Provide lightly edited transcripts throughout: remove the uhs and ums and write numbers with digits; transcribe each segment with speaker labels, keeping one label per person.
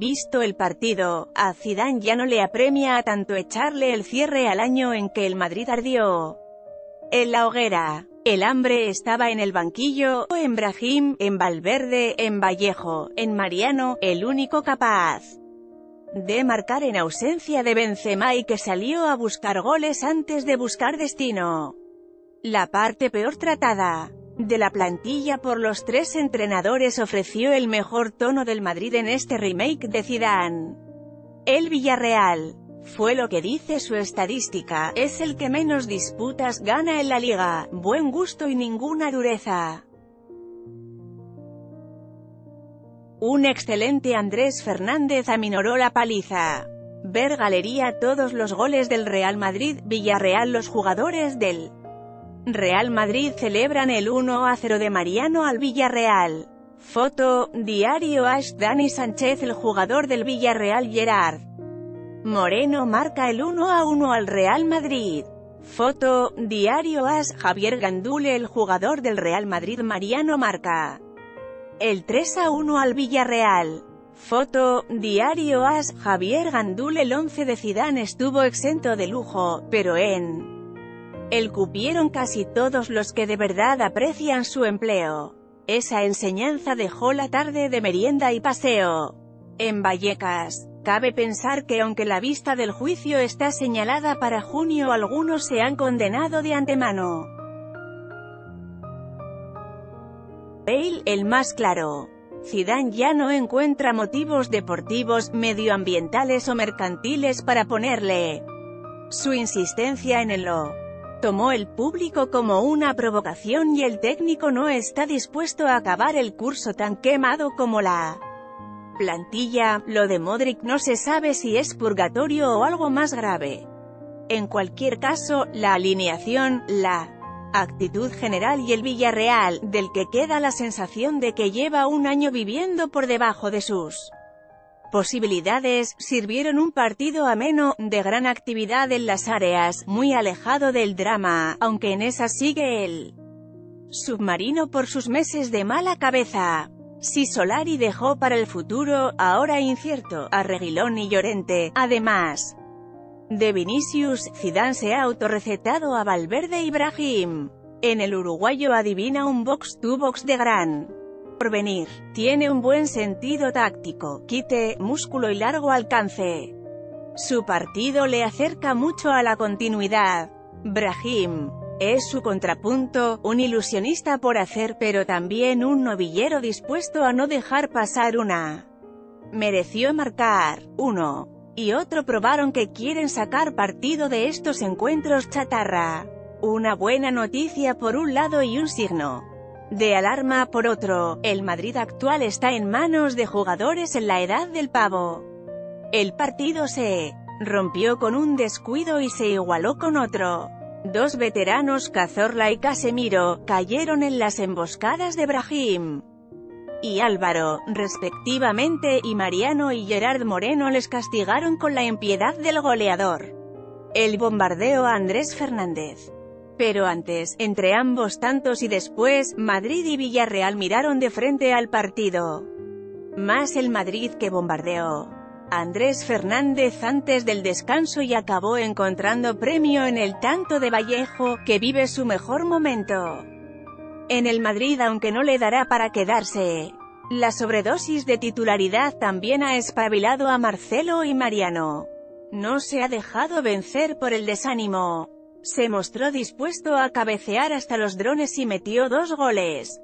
Speaker 1: Visto el partido, a Zidane ya no le apremia a tanto echarle el cierre al año en que el Madrid ardió en la hoguera. El hambre estaba en el banquillo, en Brahim, en Valverde, en Vallejo, en Mariano, el único capaz de marcar en ausencia de Benzema y que salió a buscar goles antes de buscar destino. La parte peor tratada de la plantilla por los tres entrenadores ofreció el mejor tono del Madrid en este remake de Zidane. El Villarreal, fue lo que dice su estadística, es el que menos disputas gana en la liga, buen gusto y ninguna dureza. Un excelente Andrés Fernández aminoró la paliza. Ver galería todos los goles del Real Madrid, Villarreal. Los jugadores del Real Madrid celebran el 1-0 de Mariano al Villarreal. Foto, Diario AS. Dani Sánchez. El jugador del Villarreal Gerard Moreno marca el 1-1 al Real Madrid. Foto, Diario AS. Javier Gandule. El jugador del Real Madrid Mariano marca el 3-1 al Villarreal. Foto, Diario AS. Javier Gandule. El 11 de Zidane estuvo exento de lujo, pero en él cupieron casi todos los que de verdad aprecian su empleo. Esa enseñanza dejó la tarde de merienda y paseo en Vallecas. Cabe pensar que aunque la vista del juicio está señalada para junio, algunos se han condenado de antemano. Bale, el más claro. Zidane ya no encuentra motivos deportivos, medioambientales o mercantiles para ponerle su insistencia en el lo tomó el público como una provocación y el técnico no está dispuesto a acabar el curso tan quemado como la plantilla. Lo de Modric no se sabe si es purgatorio o algo más grave. En cualquier caso, la alineación, la actitud general y el Villarreal, del que queda la sensación de que lleva un año viviendo por debajo de sus posibilidades, sirvieron un partido ameno, de gran actividad en las áreas, muy alejado del drama, aunque en esa sigue el submarino por sus meses de mala cabeza. Si Solari dejó para el futuro, ahora incierto, a Reguilón y Llorente, además de Vinicius, Zidane se ha autorrecetado a Valverde y Brahim. En el uruguayo adivina un box-to-box de gran porvenir. Tiene un buen sentido táctico, quite, músculo y largo alcance. Su partido le acerca mucho a la continuidad. Brahim es su contrapunto, un ilusionista por hacer, pero también un novillero dispuesto a no dejar pasar una. Mereció marcar. Uno y otro probaron que quieren sacar partido de estos encuentros chatarra. Una buena noticia por un lado y un signo de alarma por otro. El Madrid actual está en manos de jugadores en la edad del pavo. El partido se rompió con un descuido y se igualó con otro. Dos veteranos, Cazorla y Casemiro, cayeron en las emboscadas de Brahim y Álvaro, respectivamente, y Mariano y Gerard Moreno les castigaron con la impiedad del goleador. El bombardeo a Andrés Fernández. Pero antes, entre ambos tantos y después, Madrid y Villarreal miraron de frente al partido. Más el Madrid que bombardeó Andrés Fernández antes del descanso y acabó encontrando premio en el tanto de Vallejo, que vive su mejor momento en el Madrid aunque no le dará para quedarse. La sobredosis de titularidad también ha espabilado a Marcelo y Mariano. No se ha dejado vencer por el desánimo. Se mostró dispuesto a cabecear hasta los drones y metió 2 goles.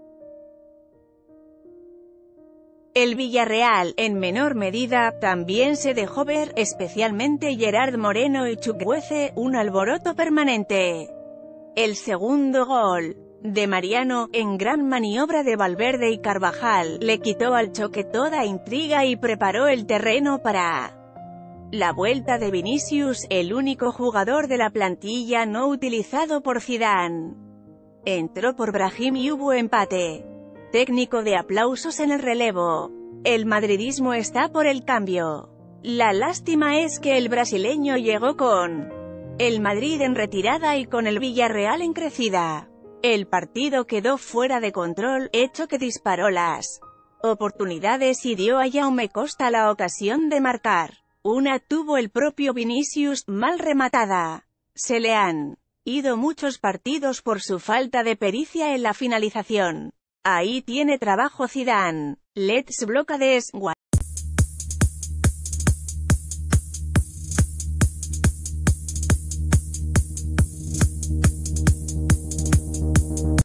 Speaker 1: El Villarreal, en menor medida, también se dejó ver, especialmente Gerard Moreno y Chukwueze, un alboroto permanente. El segundo gol de Mariano, en gran maniobra de Valverde y Carvajal, le quitó al choque toda intriga y preparó el terreno para la vuelta de Vinicius, el único jugador de la plantilla no utilizado por Zidane. Entró por Brahim y hubo empate. Técnico de aplausos en el relevo. El madridismo está por el cambio. La lástima es que el brasileño llegó con el Madrid en retirada y con el Villarreal en crecida. El partido quedó fuera de control, hecho que disparó las oportunidades y dio a Jaume Costa la ocasión de marcar. Una tuvo el propio Vinicius, mal rematada. Se le han ido muchos partidos por su falta de pericia en la finalización. Ahí tiene trabajo Zidane. Let's block this.